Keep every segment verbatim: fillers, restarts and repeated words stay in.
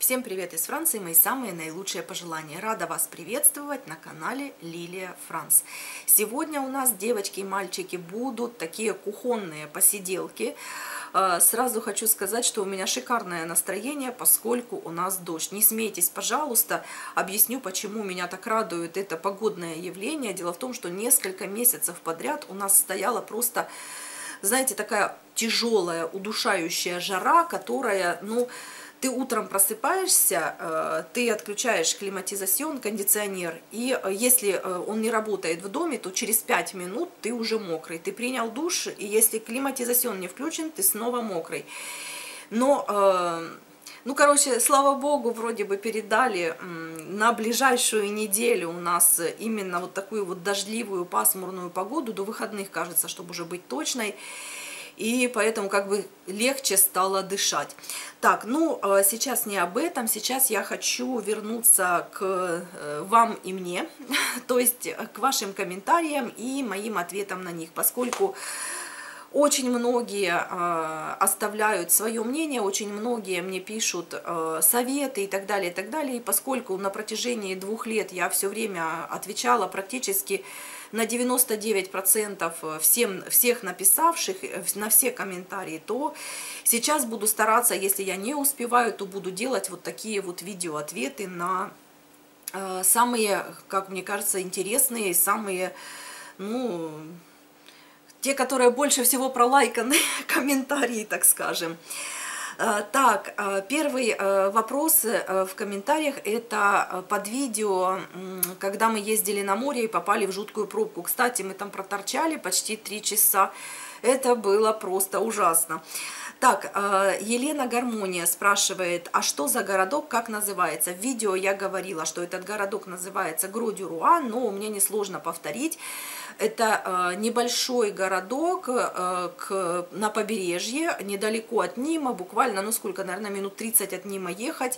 Всем привет из Франции, мои самые наилучшие пожелания. Рада вас приветствовать на канале Лилия Франс. Сегодня у нас, девочки и мальчики, будут такие кухонные посиделки. Сразу хочу сказать, что у меня шикарное настроение, поскольку у нас дождь. Не смейтесь, пожалуйста, объясню, почему меня так радует это погодное явление. Дело в том, что несколько месяцев подряд у нас стояла просто, знаете, такая тяжелая, удушающая жара, которая, ну... Ты утром просыпаешься, ты отключаешь климатизацион, кондиционер, и если он не работает в доме, то через пять минут ты уже мокрый. Ты принял душ, и если климатизацион не включен, ты снова мокрый. Но, ну, короче, слава богу, вроде бы передали на ближайшую неделю у нас именно вот такую вот дождливую, пасмурную погоду, до выходных, кажется, чтобы уже быть точной. И поэтому как бы легче стало дышать. Так, ну, сейчас не об этом. Сейчас я хочу вернуться к вам и мне, то есть к вашим комментариям и моим ответам на них, поскольку очень многие э, оставляют свое мнение, очень многие мне пишут э, советы и так далее, и так далее. И поскольку на протяжении двух лет я все время отвечала практически на девяносто девять процентов всем, всех написавших, на все комментарии, то сейчас буду стараться, если я не успеваю, то буду делать вот такие вот видеоответы на э, самые, как мне кажется, интересные, самые, ну... те, которые больше всего пролайканы, комментарии, так скажем. Так, первый вопрос в комментариях, это под видео, когда мы ездили на море и попали в жуткую пробку. Кстати, мы там проторчали почти три часа. Это было просто ужасно. Так, Елена Гармония спрашивает, а что за городок, как называется? В видео я говорила, что этот городок называется Гро-дю-Руа, но мне несложно повторить. Это небольшой городок к, на побережье, недалеко от Нима, буквально, ну сколько, наверное, минут тридцать от Нима ехать.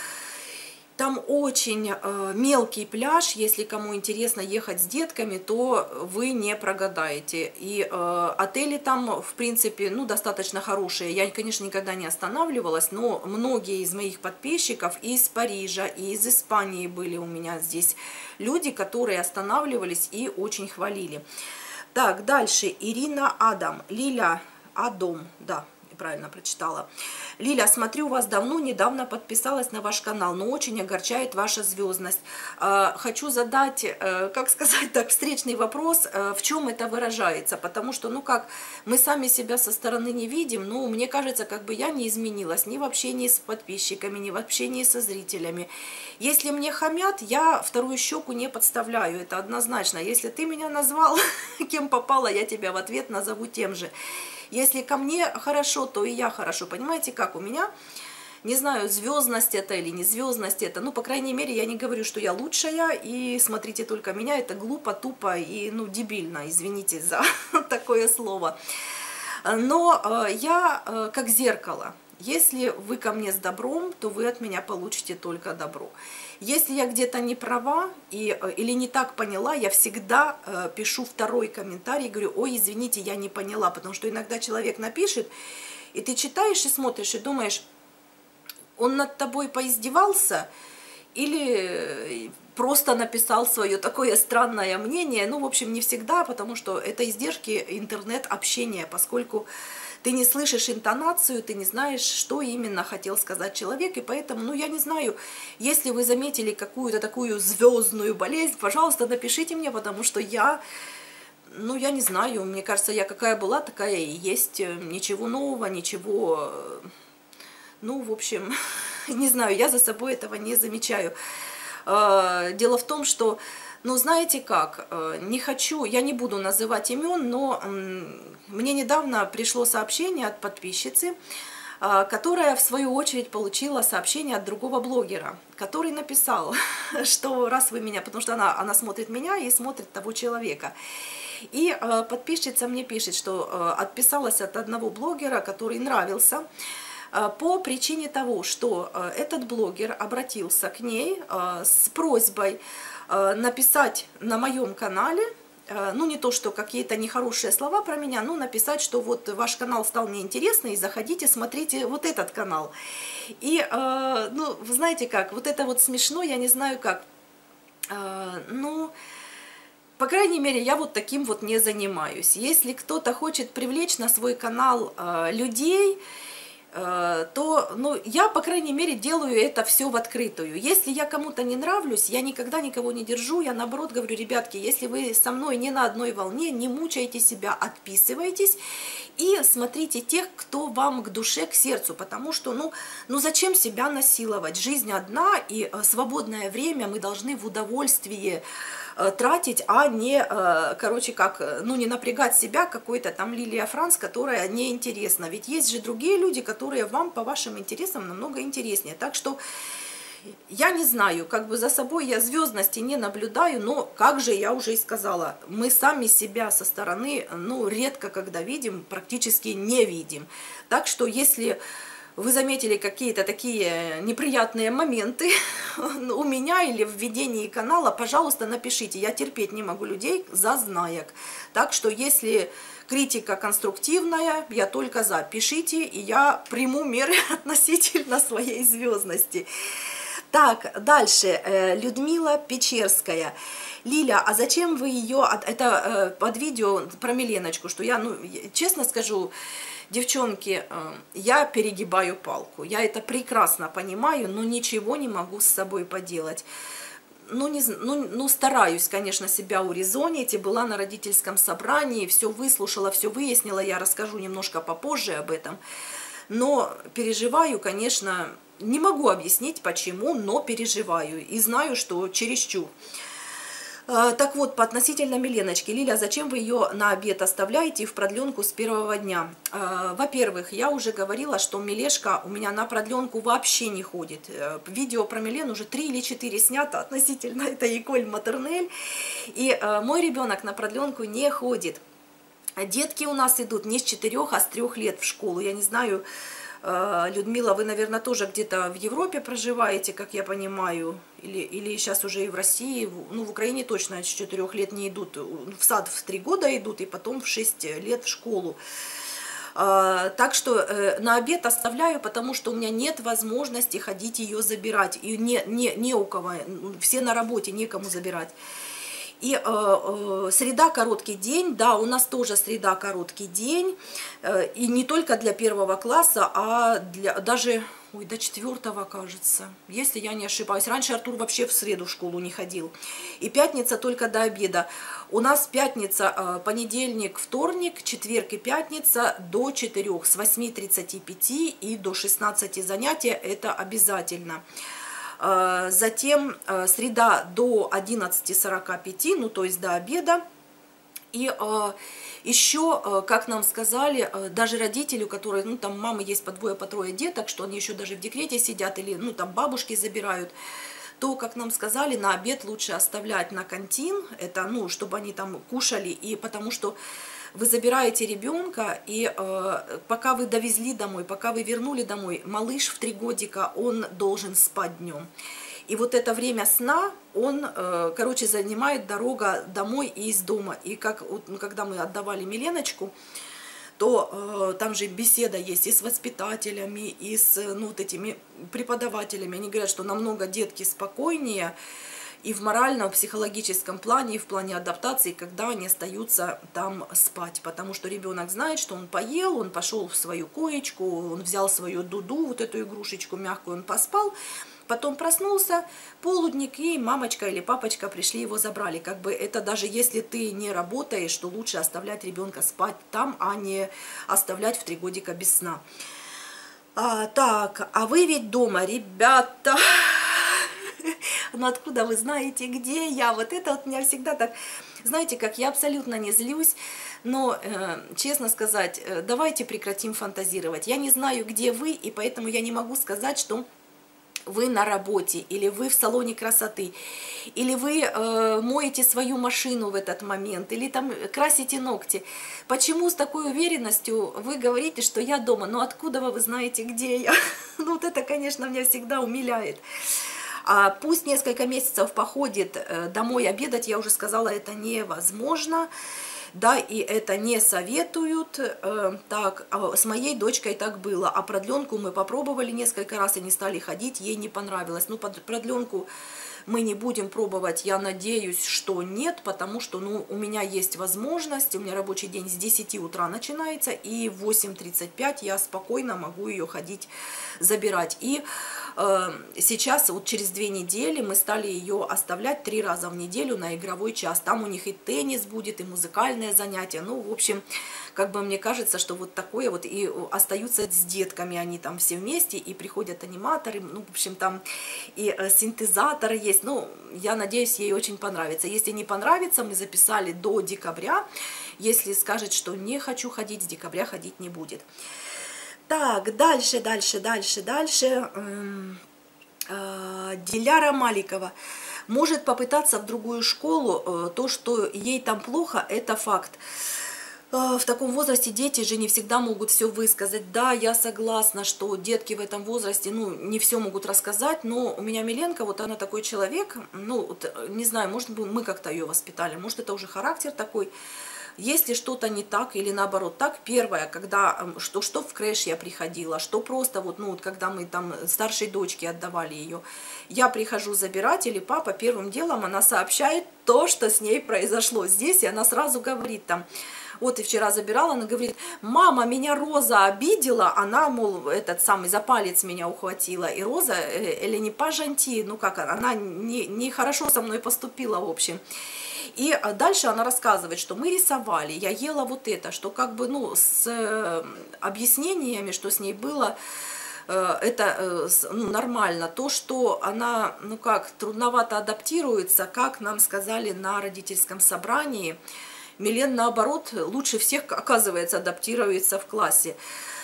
Там очень э, мелкий пляж, если кому интересно ехать с детками, то вы не прогадаете. И э, отели там, в принципе, ну, достаточно хорошие. Я, конечно, никогда не останавливалась, но многие из моих подписчиков из Парижа и из Испании были у меня здесь люди, которые останавливались и очень хвалили. Так, дальше. Ирина Адам. Лиля Адом, да. Правильно прочитала. Лиля, смотрю вас давно, недавно подписалась на ваш канал, но очень огорчает ваша звездность. Хочу задать, как сказать так, встречный вопрос, в чем это выражается, потому что, ну как, мы сами себя со стороны не видим, но мне кажется, как бы я не изменилась ни в общении с подписчиками, ни в общении со зрителями. Если мне хамят, я вторую щеку не подставляю, это однозначно. Если ты меня назвал, кем попало, я тебя в ответ назову тем же. Если ко мне хорошо, то и я хорошо. Понимаете, как у меня, не знаю, звездность это или не звездность это. Ну, по крайней мере, я не говорю, что я лучшая, и смотрите только меня. Это глупо, тупо и, ну, дебильно, извините за такое слово. Но э, я э, как зеркало. Если вы ко мне с добром, то вы от меня получите только добро. Если я где-то не права и, или не так поняла, я всегда э, пишу второй комментарий, говорю, ой, извините, я не поняла, потому что иногда человек напишет, и ты читаешь и смотришь, и думаешь, он над тобой поиздевался или просто написал свое такое странное мнение. Ну, в общем, не всегда, потому что это издержки интернет-общения, поскольку ты не слышишь интонацию, ты не знаешь, что именно хотел сказать человек, и поэтому, ну, я не знаю, если вы заметили какую-то такую звездную болезнь, пожалуйста, напишите мне, потому что я, ну, я не знаю, мне кажется, я какая была, такая и есть, ничего нового, ничего, ну, в общем, не знаю, я за собой этого не замечаю. Дело в том, что, ну, знаете как, не хочу, я не буду называть имен, но мне недавно пришло сообщение от подписчицы, которая в свою очередь получила сообщение от другого блогера, который написал, что раз вы меня, потому что она, она смотрит меня и смотрит того человека. И подписчица мне пишет, что отписалась от одного блогера, который нравился, по причине того, что этот блогер обратился к ней с просьбой написать на моем канале ну не то, что какие-то нехорошие слова про меня, но написать, что вот ваш канал стал мне интересный, и заходите, смотрите вот этот канал. И, ну, вы знаете как, вот это вот смешно, я не знаю как, ну... По крайней мере, я вот таким вот не занимаюсь. Если кто-то хочет привлечь на свой канал э, людей, э, то, ну, я, по крайней мере, делаю это все в открытую. Если я кому-то не нравлюсь, я никогда никого не держу. Я, наоборот, говорю, ребятки, если вы со мной не на одной волне, не мучайте себя, отписывайтесь и смотрите тех, кто вам к душе, к сердцу. Потому что, ну, ну зачем себя насиловать? Жизнь одна, и э, свободное время мы должны в удовольствии тратить, а не, короче, как, ну, не напрягать себя какой-то там Лилия Франц, которая неинтересна. Ведь есть же другие люди, которые вам по вашим интересам намного интереснее. Так что я не знаю, как бы за собой я звездности не наблюдаю, но, как же я уже и сказала, мы сами себя со стороны, ну, редко когда видим, практически не видим. Так что, если вы заметили какие-то такие неприятные моменты у меня или в ведении канала, пожалуйста, напишите. Я терпеть не могу людей зазнаек. Так что, если критика конструктивная, я только за. Пишите, и я приму меры относительно своей звездности. Так, дальше. Людмила Печерская. Лиля, а зачем вы ее... Это под видео про Миленочку, что я, ну, честно скажу... Девчонки, я перегибаю палку, я это прекрасно понимаю, но ничего не могу с собой поделать. Ну, не, ну, ну стараюсь, конечно, себя урезонить, и была на родительском собрании, все выслушала, все выяснила, я расскажу немножко попозже об этом. Но переживаю, конечно, не могу объяснить почему, но переживаю и знаю, что чересчур. Так вот, по относительно Миленочки. Лиля, зачем вы ее на обед оставляете в продленку с первого дня? Во-первых, я уже говорила, что Милешка у меня на продленку вообще не ходит. Видео про Милену уже три или четыре снято относительно этой Эколь Матернель. И мой ребенок на продленку не ходит. Детки у нас идут не с четырёх, а с трёх лет в школу. Я не знаю... Людмила, вы, наверное, тоже где-то в Европе проживаете, как я понимаю, или, или сейчас уже и в России, ну, в Украине точно с четырёх лет не идут, в сад в три года идут, и потом в шесть лет в школу. Так что на обед оставляю, потому что у меня нет возможности ходить ее забирать, и не, не, не у кого, все на работе, некому забирать. И э, э, среда короткий день, да, у нас тоже среда короткий день, э, и не только для первого класса, а для, даже ой, до четвертого, кажется, если я не ошибаюсь. Раньше Артур вообще в среду в школу не ходил. И пятница только до обеда. У нас пятница, э, понедельник, вторник, четверг и пятница до четырёх, с восьми тридцати пяти и до шестнадцати занятия, это обязательно. Затем среда до одиннадцати сорока пяти, ну то есть до обеда. И еще, как нам сказали, даже родители, у которых, ну там мамы есть по двое, по трое деток, что они еще даже в декрете сидят, или ну там бабушки забирают, то, как нам сказали, на обед лучше оставлять на кантин, это, ну, чтобы они там кушали, и потому что вы забираете ребенка, и э, пока вы довезли домой, пока вы вернули домой, малыш в три годика, он должен спать днем. И вот это время сна, он, э, короче, занимает дорога домой и из дома. И как, вот, ну, когда мы отдавали Миленочку, то э, там же беседа есть и с воспитателями, и с ну, вот этими преподавателями. Они говорят, что намного детки спокойнее, и в моральном, психологическом плане, и в плане адаптации, когда они остаются там спать. Потому что ребенок знает, что он поел, он пошел в свою коечку, он взял свою дуду, вот эту игрушечку мягкую, он поспал, потом проснулся, полудник, и мамочка или папочка пришли, его забрали. Как бы это даже если ты не работаешь, то лучше оставлять ребенка спать там, а не оставлять в три годика без сна. А, так, а вы ведь дома, ребята... Но откуда вы знаете, где я? Вот это вот меня всегда так... Знаете, как я абсолютно не злюсь, но, э, честно сказать, э, давайте прекратим фантазировать. Я не знаю, где вы, и поэтому я не могу сказать, что вы на работе, или вы в салоне красоты, или вы э, моете свою машину в этот момент, или там красите ногти. Почему с такой уверенностью вы говорите, что я дома? Но откуда вы знаете, где я? Ну вот это, конечно, меня всегда умиляет. А пусть несколько месяцев походит домой обедать, я уже сказала, это невозможно. Да, и это не советуют. Так, с моей дочкой так было. А продленку мы попробовали несколько раз и не стали ходить, ей не понравилось. Ну, продленку мы не будем пробовать, я надеюсь, что нет, потому что, ну, у меня есть возможность, у меня рабочий день с десяти утра начинается, и в восемь тридцать пять я спокойно могу ее ходить забирать. И э, сейчас, вот через две недели, мы стали ее оставлять три раза в неделю на игровой час. Там у них и теннис будет, и музыкальное занятие. Ну, в общем, как бы мне кажется, что вот такое вот, и остаются с детками, они там все вместе, и приходят аниматоры, ну, в общем, там и э, синтезаторы есть. Ну, я надеюсь, ей очень понравится. Если не понравится, мы записали до декабря. Если скажет, что не хочу ходить, с декабря ходить не будет. Так, дальше, дальше, дальше, дальше. Диляра Маликова. Может попытаться в другую школу. То, что ей там плохо, это факт. В таком возрасте дети же не всегда могут все высказать. Да, я согласна, что детки в этом возрасте, ну, не все могут рассказать, но у меня Миленко, вот она такой человек, ну, вот, не знаю, может быть, мы как-то ее воспитали, может, это уже характер такой. Если что-то не так или наоборот так, первое, когда, что, что в крэш я приходила, что просто вот, ну, вот когда мы там старшей дочке отдавали ее, я прихожу забирать, или папа первым делом, она сообщает то, что с ней произошло здесь, и она сразу говорит там, вот и вчера забирала, она говорит, мама, меня Роза обидела, она, мол, этот самый за палец меня ухватила, и Роза, или не пажанти, ну как, она не, не хорошо со мной поступила, в общем. И дальше она рассказывает, что мы рисовали, я ела вот это, что как бы, ну, с объяснениями, что с ней было, это, ну, нормально. То, что она, ну как, трудновато адаптируется, как нам сказали на родительском собрании, Милен, наоборот, лучше всех, оказывается, адаптируется в классе.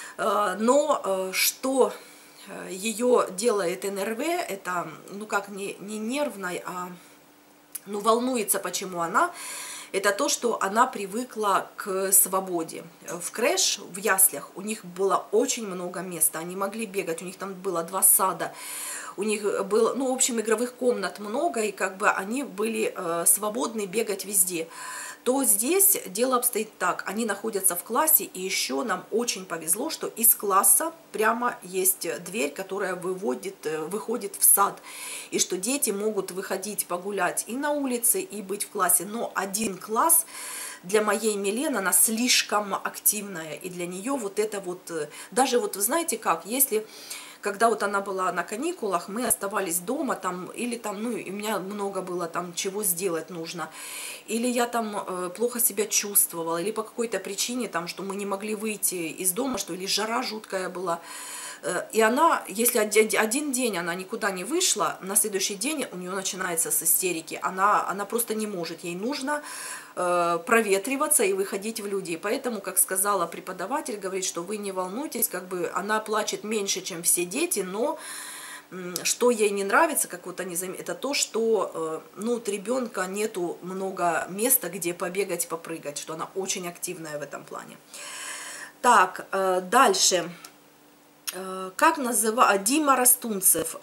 Но что ее делает эн эр вэ, это, ну как, не, не нервной, а, ну, волнуется, почему она, это то, что она привыкла к свободе. В крэш, в яслях, у них было очень много места, они могли бегать, у них там было два сада, у них было, ну, в общем, игровых комнат много, и как бы они были э, свободны бегать везде. То здесь дело обстоит так, они находятся в классе, и еще нам очень повезло, что из класса прямо есть дверь, которая выводит, выходит в сад, и что дети могут выходить погулять и на улице, и быть в классе, но один класс для моей Милены, она слишком активная, и для нее вот это вот, даже вот, вы знаете как, если... Когда вот она была на каникулах, мы оставались дома, там, или там, ну, у меня много было там, чего сделать нужно, или я там э, плохо себя чувствовала, или по какой-то причине, там, что мы не могли выйти из дома, что или жара жуткая была. Э, и она, если один, один день она никуда не вышла, на следующий день у нее начинается с истерики. Она, она просто не может, ей нужно э, проветриваться и выходить в люди. И поэтому, как сказала преподаватель, говорит, что вы не волнуйтесь, как бы она плачет меньше, чем все дети, но что ей не нравится, как вот они заметили, это то, что ну, у ребенка нету много места, где побегать, попрыгать, что она очень активная в этом плане. Так, дальше. Как называть Дима Растунцев?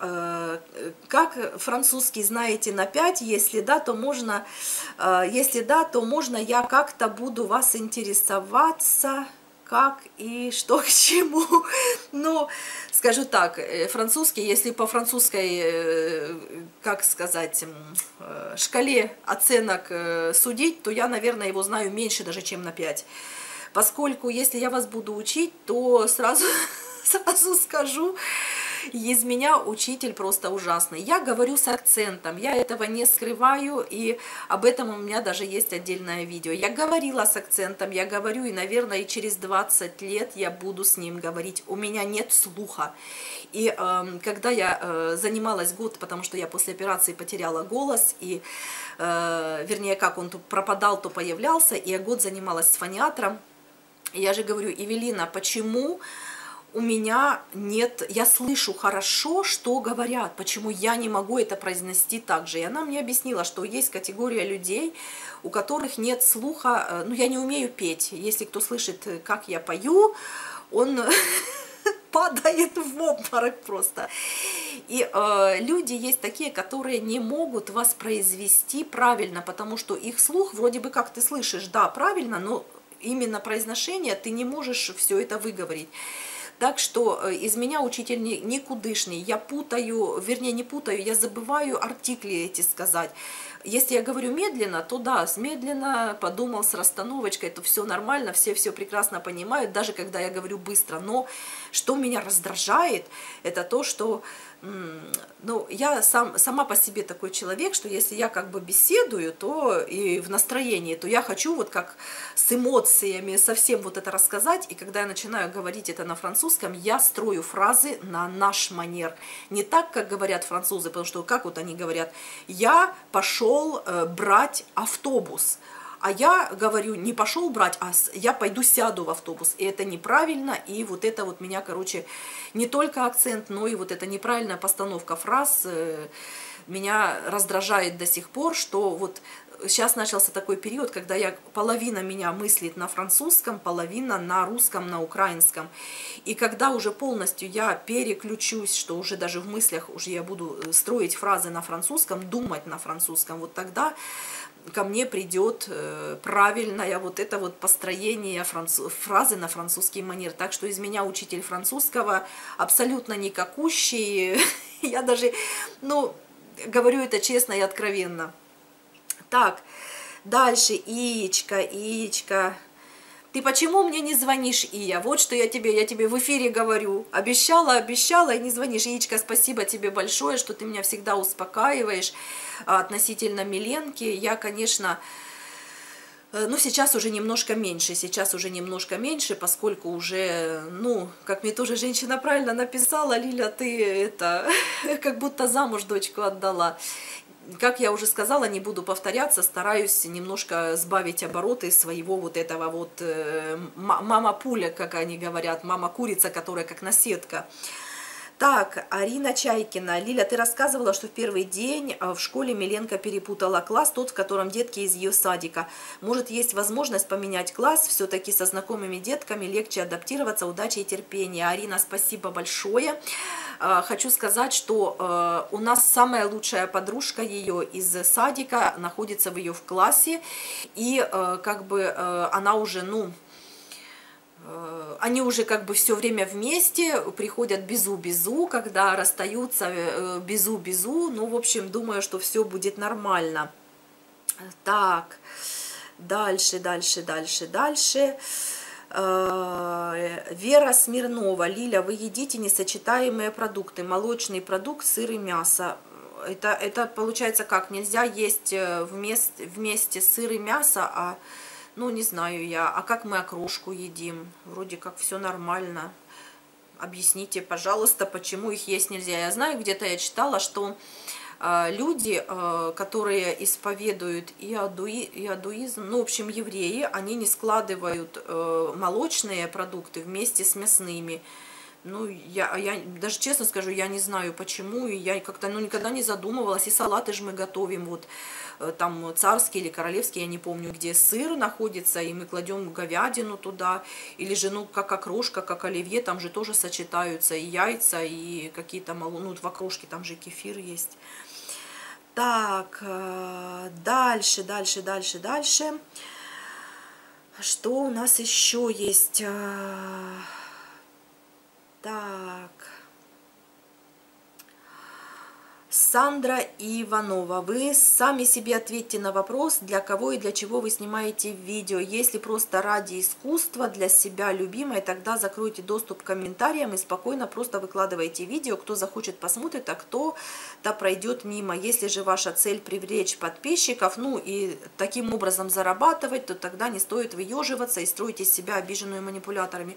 Как французский знаете на пять? Если да, то можно, если да, то можно я как-то буду вас интересоваться. Как и что к чему. Ну, скажу так, французский, если по французской, как сказать, шкале оценок судить, то я, наверное, его знаю меньше даже, чем на пять. Поскольку, если я вас буду учить, то сразу, сразу скажу, из меня учитель просто ужасный. Я говорю с акцентом, я этого не скрываю, и об этом у меня даже есть отдельное видео. Я говорила с акцентом, я говорю, и, наверное, и через двадцать лет я буду с ним говорить. У меня нет слуха. И э, когда я э, занималась год, потому что я после операции потеряла голос, и, э, вернее, как он то пропадал, то появлялся, и я год занималась с фониатром, и я же говорю, Эвелина, почему... у меня нет, я слышу хорошо, что говорят, почему я не могу это произнести так же. И она мне объяснила, что есть категория людей, у которых нет слуха, ну я не умею петь. Если кто слышит, как я пою, он падает в обморок просто. И э, люди есть такие, которые не могут воспроизвести правильно, потому что их слух, вроде бы как ты слышишь, да, правильно, но именно произношение ты не можешь все это выговорить. Так что из меня учитель никудышный, я путаю, вернее не путаю, я забываю артикли эти сказать. Если я говорю медленно, то да, медленно, подумал с расстановочкой, то все нормально, все все прекрасно понимают, даже когда я говорю быстро. Но что меня раздражает, это то, что ну, я сам, сама по себе такой человек, что если я как бы беседую, то и в настроении, то я хочу вот как с эмоциями совсем вот это рассказать, и когда я начинаю говорить это на французском, я строю фразы на наш манер. Не так, как говорят французы, потому что как вот они говорят, я пошел э, брать автобус. А я говорю, не пошел брать, а я пойду сяду в автобус. И это неправильно, и вот это вот меня, короче, не только акцент, но и вот эта неправильная постановка фраз меня раздражает до сих пор, что вот сейчас начался такой период, когда я, половина меня мыслит на французском, половина на русском, на украинском. И когда уже полностью я переключусь, что уже даже в мыслях уже я буду строить фразы на французском, думать на французском, вот тогда ко мне придет правильное вот это вот построение француз... фразы на французский манер. Так что из меня учитель французского абсолютно никакущий. Я даже, ну, говорю это честно и откровенно. Так, дальше, Иечка, Иечка. Ты почему мне не звонишь, Ия? Вот что я тебе, я тебе в эфире говорю. Обещала, обещала и не звонишь. Иечка, спасибо тебе большое, что ты меня всегда успокаиваешь относительно Миленки. Я, конечно, ну, сейчас уже немножко меньше, сейчас уже немножко меньше, поскольку уже, ну, как мне тоже женщина правильно написала, Лиля, ты это, как будто замуж дочку отдала. Как я уже сказала, не буду повторяться, стараюсь немножко сбавить обороты своего вот этого вот э, мама-пуля, как они говорят, мама-курица, которая как наседка. Так, Арина Чайкина. Лиля, ты рассказывала, что в первый день в школе Миленка перепутала класс, тот, в котором детки из ее садика. Может, есть возможность поменять класс? Все-таки со знакомыми детками легче адаптироваться. Удачи и терпения. Арина, спасибо большое. Хочу сказать, что у нас самая лучшая подружка ее из садика находится в ее в классе. И как бы она уже, ну... Они уже как бы все время вместе, приходят безу-безу, когда расстаются безу-безу. Ну, в общем, думаю, что все будет нормально. Так, дальше, дальше, дальше, дальше. Вера Смирнова. Лиля, вы едите несочетаемые продукты. Молочный продукт, сыр и мясо. Это, это получается как? Нельзя есть вместе, вместе сыр и мясо, а... Ну, не знаю я. А как мы окрошку едим? Вроде как все нормально. Объясните, пожалуйста, почему их есть нельзя. Я знаю, где-то я читала, что э, люди, э, которые исповедуют иудуи, иудуизм, ну, в общем, евреи, они не складывают э, молочные продукты вместе с мясными. Ну, я, я даже честно скажу, я не знаю почему, и я как-то ну, никогда не задумывалась. И салаты же мы готовим, вот там царский или королевский, я не помню, где сыр находится, и мы кладем говядину туда, или же, ну, как окрошка, как оливье, там же тоже сочетаются и яйца, и какие-то, ну, в окрошке там же кефир есть. Так, дальше, дальше, дальше, дальше. Что у нас еще есть? Так, Сандра Иванова, вы сами себе ответьте на вопрос, для кого и для чего вы снимаете видео. Если просто ради искусства, для себя любимой, тогда закройте доступ к комментариям и спокойно просто выкладывайте видео. Кто захочет, посмотрит, а кто-то пройдет мимо. Если же ваша цель привлечь подписчиков, ну и таким образом зарабатывать, то тогда не стоит выеживаться и строить из себя обиженную манипуляторами.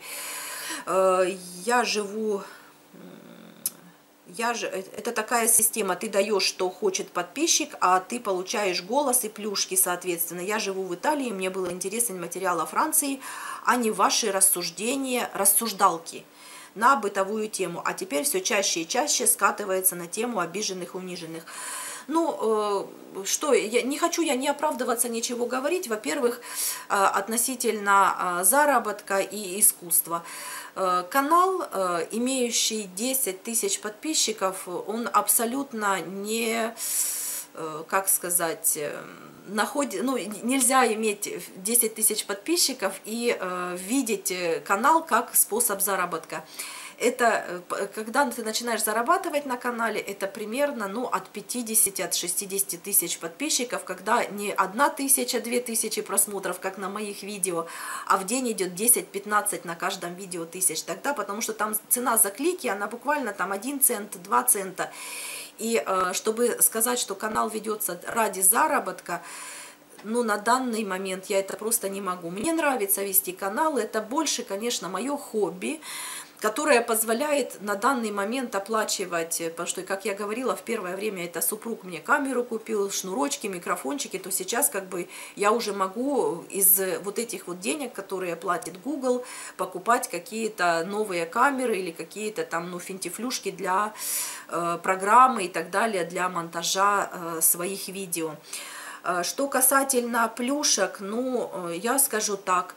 Я живу, я же, это такая система, ты даешь, что хочет подписчик, а ты получаешь голос и плюшки, соответственно. Я живу в Италии, мне было интересен материал о Франции, а не ваши рассуждения, рассуждалки на бытовую тему. А теперь все чаще и чаще скатывается на тему обиженных, униженных. Ну, э, что, я не хочу я не оправдываться, ничего говорить. Во-первых, э, относительно э, заработка и искусства. Э, канал, э, имеющий десять тысяч подписчиков, он абсолютно не... как сказать, находит, ну, нельзя иметь десять тысяч подписчиков и э, видеть канал как способ заработка. Это, когда ты начинаешь зарабатывать на канале, это примерно, ну, от пятидесяти, от шестидесяти тысяч подписчиков, когда не одна тысяча, две тысячи просмотров, как на моих видео, а в день идет десять-пятнадцать на каждом видео тысяч. Тогда, потому что там цена за клики, она буквально там один цент, два цента. И э, чтобы сказать, что канал ведется ради заработка, ну, на данный момент я это просто не могу. Мне нравится вести канал, это больше, конечно, мое хобби, которое позволяет на данный момент оплачивать, потому что, как я говорила, в первое время это супруг мне камеру купил, шнурочки, микрофончики, то сейчас как бы я уже могу из вот этих вот денег, которые платит Google, покупать какие-то новые камеры или какие-то там, ну, финтифлюшки для э, программы и так далее, для монтажа э, своих видео. Э, что касательно плюшек, ну, э, я скажу так,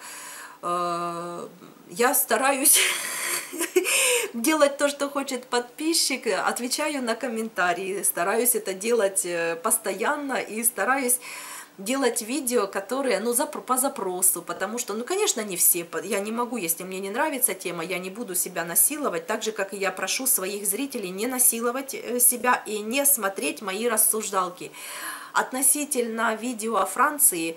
э, я стараюсь делать то, что хочет подписчик, отвечаю на комментарии, стараюсь это делать постоянно и стараюсь делать видео, которые, ну, по запросу, потому что, ну, конечно, не все, я не могу, если мне не нравится тема, я не буду себя насиловать, так же, как и я прошу своих зрителей не насиловать себя и не смотреть мои рассуждалки. Относительно видео о Франции,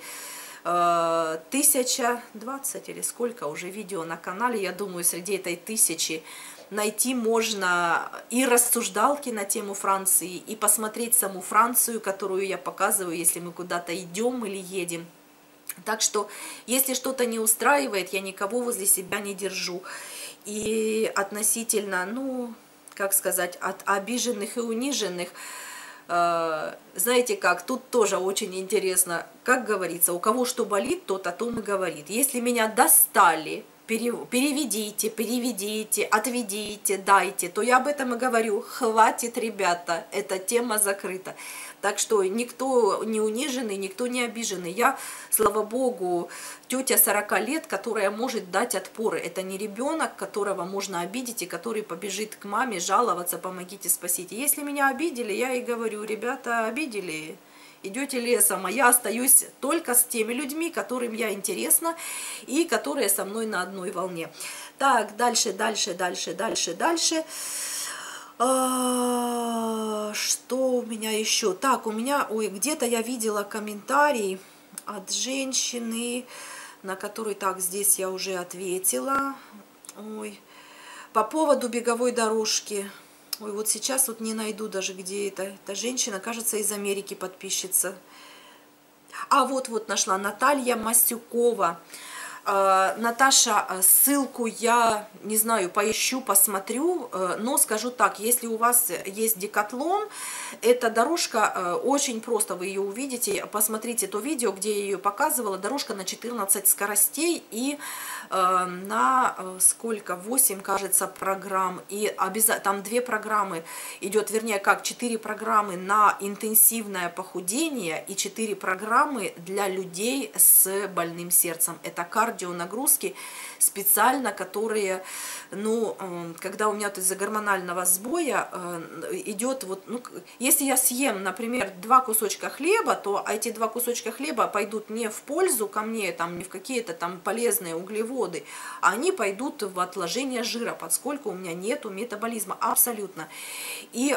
тысяча двадцать или сколько уже видео на канале, я думаю, среди этой тысячи найти можно и рассуждалки на тему Франции, и посмотреть саму Францию, которую я показываю, если мы куда-то идем или едем. Так что, если что-то не устраивает, я никого возле себя не держу. И относительно, ну, как сказать, от обиженных и униженных, знаете как, тут тоже очень интересно, как говорится, у кого что болит, тот о том и говорит. Если меня достали, переведите, переведите, отведите, дайте, то я об этом и говорю. Хватит, ребята, эта тема закрыта. Так что никто не униженный, никто не обиженный. Я, слава богу, тетя сорока лет, которая может дать отпоры. Это не ребенок, которого можно обидеть и который побежит к маме жаловаться, помогите, спасите. Если меня обидели, я и говорю, ребята, обидели, идете лесом, а я остаюсь только с теми людьми, которым я интересна и которые со мной на одной волне. Так, дальше, дальше, дальше, дальше, дальше. А, что у меня еще? Так, у меня, ой, где-то я видела комментарий от женщины, на который, так, здесь я уже ответила. Ой, по поводу беговой дорожки. Ой, вот сейчас вот не найду даже, где это. Эта женщина, кажется, из Америки подписчица. А, вот-вот нашла. Наталья Масюкова. Наташа, ссылку я, не знаю, поищу, посмотрю, но скажу так, если у вас есть Декатлон, эта дорожка очень просто, вы ее увидите, посмотрите то видео, где я ее показывала, дорожка на четырнадцать скоростей и на сколько, восемь, кажется, программ, и обязательно, там две программы идет, вернее, как, четыре программы на интенсивное похудение и четыре программы для людей с больным сердцем, это кардио нагрузки специально, которые, ну, когда у меня из-за гормонального сбоя идет, вот, ну, если я съем, например, два кусочка хлеба, то эти два кусочка хлеба пойдут не в пользу ко мне, там, не в какие-то там полезные углеводы, а они пойдут в отложение жира, поскольку у меня нету метаболизма абсолютно. И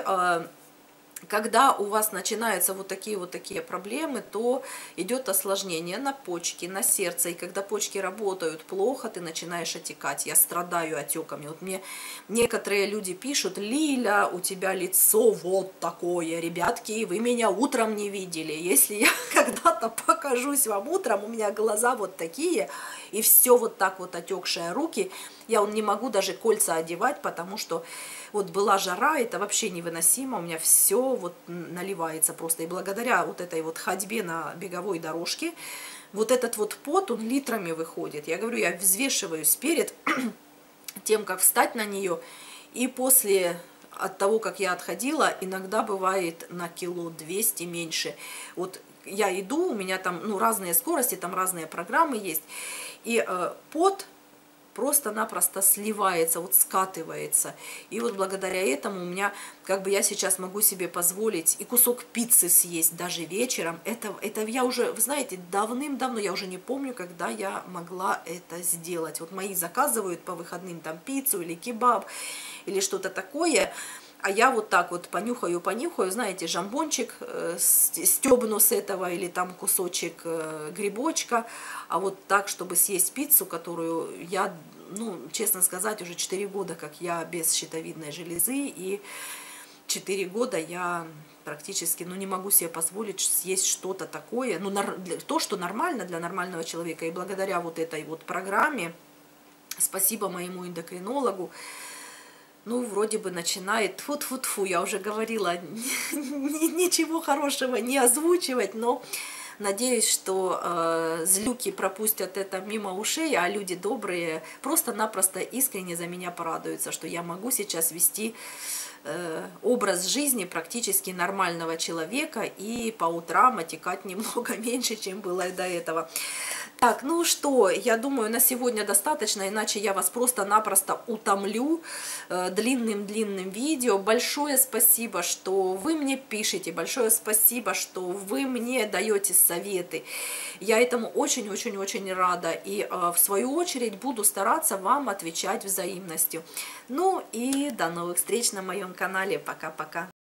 когда у вас начинаются вот такие вот такие проблемы, то идет осложнение на почки, на сердце. И когда почки работают плохо, ты начинаешь отекать. Я страдаю отеками. Вот мне некоторые люди пишут: Лиля, у тебя лицо вот такое. Ребятки, вы меня утром не видели. Если я когда-то покажусь вам утром, у меня глаза вот такие, и все вот так вот отекшие руки. Я не могу даже кольца одевать, потому что вот была жара, это вообще невыносимо, у меня все вот наливается просто. И благодаря вот этой вот ходьбе на беговой дорожке, вот этот вот пот, он литрами выходит. Я говорю, я взвешиваюсь перед тем, как встать на нее, и после от того, как я отходила, иногда бывает на кило двести меньше. Вот я иду, у меня там ну, разные скорости, там разные программы есть, и э, пот просто-напросто сливается, вот скатывается. И вот благодаря этому у меня, как бы я сейчас могу себе позволить и кусок пиццы съесть даже вечером. Это, это я уже, вы знаете, давным-давно, я уже не помню, когда я могла это сделать. Вот мои заказывают по выходным там пиццу или кебаб, или что-то такое. А я вот так вот понюхаю, понюхаю, знаете, жамбончик, э, стебну с этого, или там кусочек э, грибочка. А вот так, чтобы съесть пиццу, которую я, ну, честно сказать, уже четыре года, как я без щитовидной железы, и четыре года я практически, ну, не могу себе позволить съесть что-то такое, ну, то, что нормально для нормального человека. И благодаря вот этой вот программе, спасибо моему эндокринологу, ну, вроде бы начинает, тьфу-тьфу-тьфу, я уже говорила, ничего хорошего не озвучивать, но надеюсь, что э, злюки пропустят это мимо ушей, а люди добрые просто-напросто искренне за меня порадуются, что я могу сейчас вести э, образ жизни практически нормального человека и по утрам отекать немного меньше, чем было до этого. Так, ну что, я думаю, на сегодня достаточно, иначе я вас просто-напросто утомлю длинным-длинным э, видео. Большое спасибо, что вы мне пишете, большое спасибо, что вы мне даете советы. Я этому очень-очень-очень рада, и э, в свою очередь буду стараться вам отвечать взаимностью. Ну и до новых встреч на моем канале. Пока-пока.